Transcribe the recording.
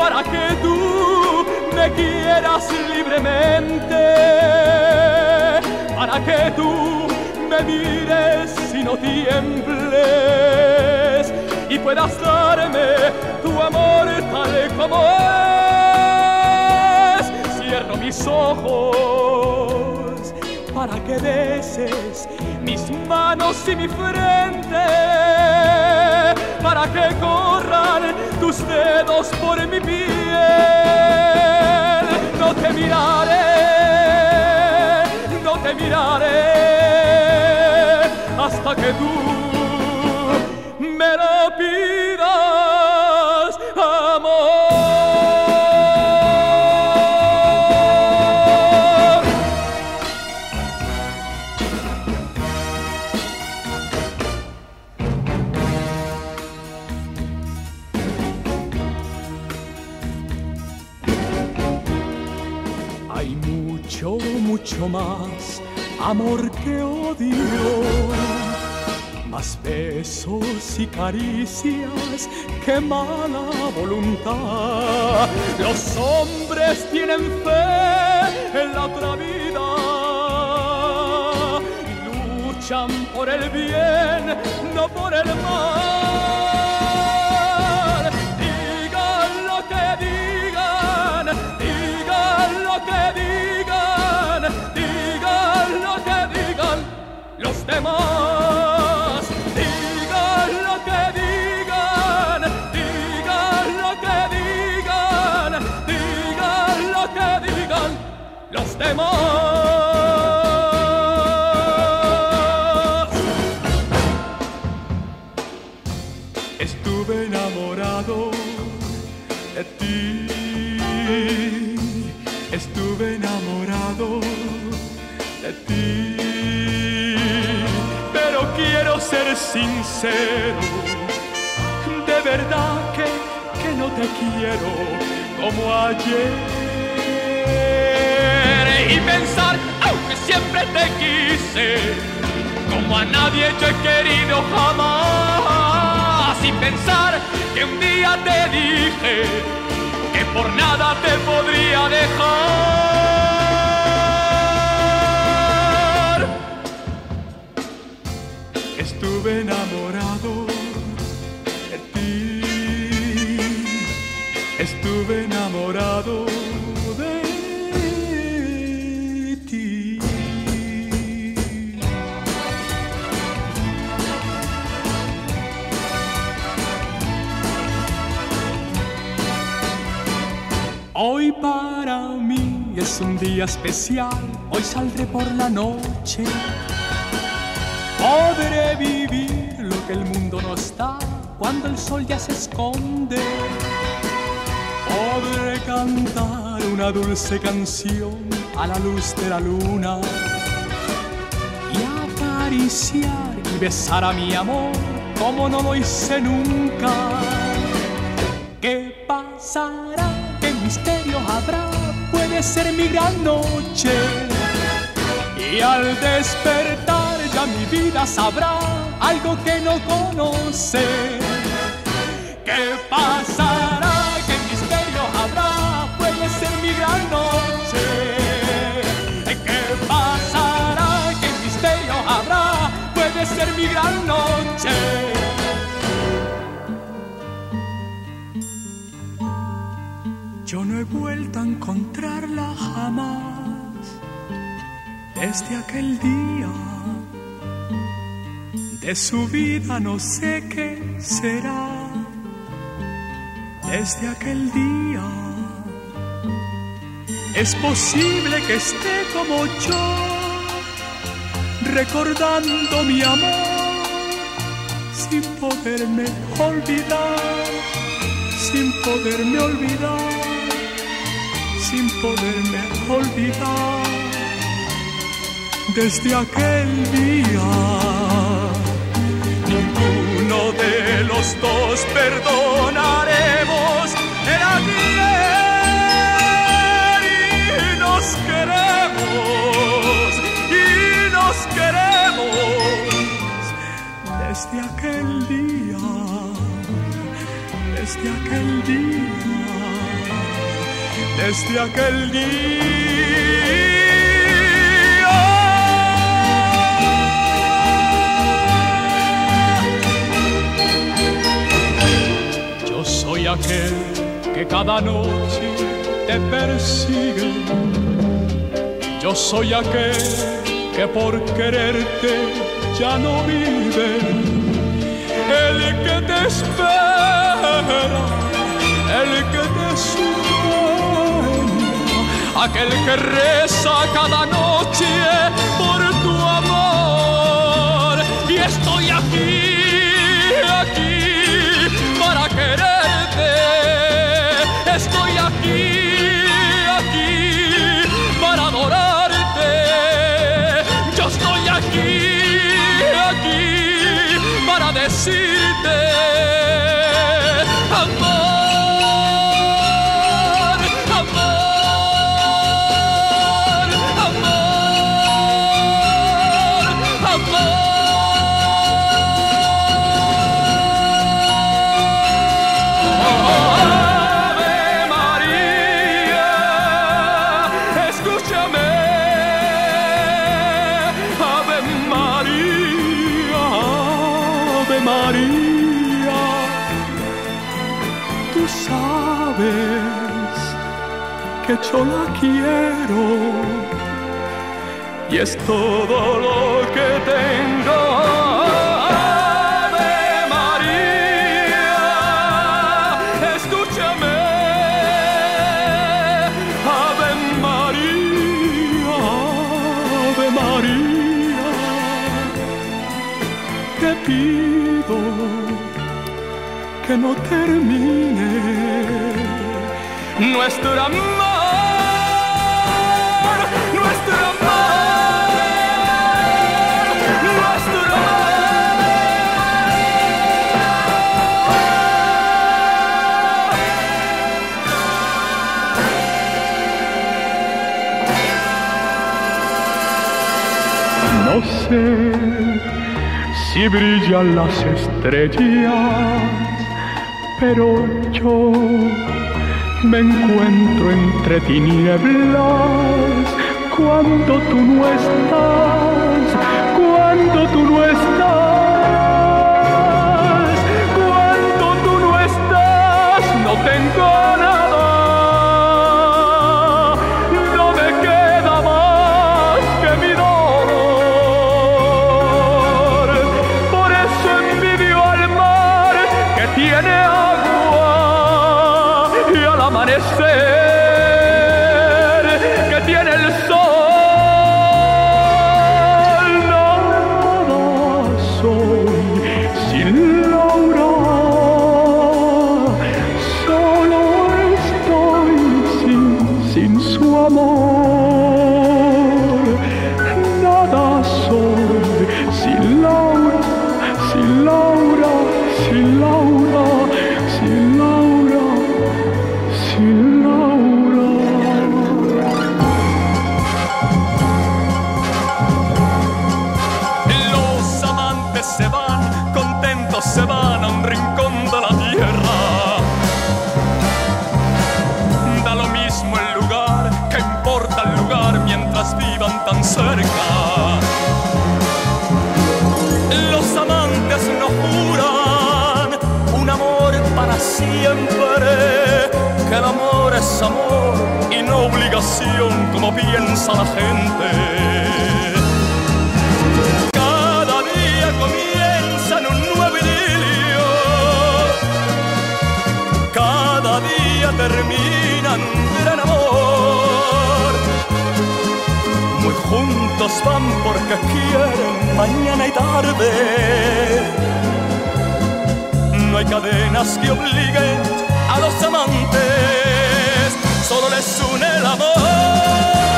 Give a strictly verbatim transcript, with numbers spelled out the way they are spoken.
para que tú me quieras libremente, para que tú me mires y no tiembles y puedas darme tu amor tal como es. Cierro mis ojos para que beses mis manos y mi frente, para que corran tus dedos por mi piel. No te miraré, no te miraré hasta que tú me lo pidas, amor. Hay mucho, mucho más amor que odio, más besos y caricias que mala voluntad. Los hombres tienen fe en la otra vida y luchan por el bien, no por el mal. Digan lo que digan, digan lo que digan, digan lo que digan los demás. Digan lo que digan, digan lo que digan, digan lo que digan los demás. Estuve enamorado de ti, estuve enamorado de ti, pero quiero ser sincero, de verdad que, que no te quiero como ayer. Y pensar, aunque siempre te quise, como a nadie yo he querido jamás. Y pensar que un día te dije que por nada te podría dejar. Estuve enamorado de ti, estuve enamorado de ti. Hoy para mí es un día especial, hoy saldré por la noche. Podré vivir lo que el mundo no está cuando el sol ya se esconde. Podré cantar una dulce canción a la luz de la luna y acariciar y besar a mi amor como no lo hice nunca. ¿Qué pasará? ¿Qué misterio habrá? Puede ser mi gran noche y al despertar ya mi vida sabrá algo que no conoce. ¿Qué pasará? ¿Qué misterio habrá? Puede ser mi gran noche. ¿Qué pasará? ¿Qué misterio habrá? Puede ser mi gran noche. Yo no he vuelto a encontrarla jamás desde aquel día. De su vida no sé qué será desde aquel día. Es posible que esté como yo recordando mi amor sin poderme olvidar, sin poderme olvidar, sin poderme olvidar. Desde aquel día ninguno de los dos perdonaremos el ayer y nos queremos y nos queremos desde aquel día, desde aquel día. desde aquel día. Yo soy aquel que cada noche te persigue. Yo soy aquel que por quererte ya no vive. El que te espera, el que te sueña, aquel que reza cada noche por tu amor. Y estoy aquí, aquí para quererte. Estoy aquí, aquí para adorarte. Yo estoy aquí, aquí para decirte amor, amor, amor, amor. Ave María, escúchame. Ave María, Ave María, tú sabes que yo la quiero y es todo lo que tengo. Ave María, escúchame. Ave María, Ave María, te pido que no termine nuestro amor, nuestro amor, nuestro amor. No sé si brillan las estrellas, pero yo me encuentro entre tinieblas cuando tú no estás, cuando tú no estás, cuando tú no estás, no tengo nada, no me queda más que mi dolor. Por eso envidio al mar que tiene agua y al amanecer que tiene el sol. Nada soy sin Laura, solo estoy sin, sin su amor. Nada soy sin Laura, sin Laura, sin Laura, sin Laura, sin Laura. Los amantes se van, contentos se van a un rincón de la tierra. Da lo mismo el lugar, que importa el lugar mientras vivan tan cerca. Los amantes no juran un amor para siempre, que el amor es amor y no obligación como piensa la gente. Cada día comienza en un nuevo idilio, cada día termina en un gran amor. Muy juntos van porque quieren mañana y tarde. No hay cadenas que obliguen a los amantes, solo les une el amor.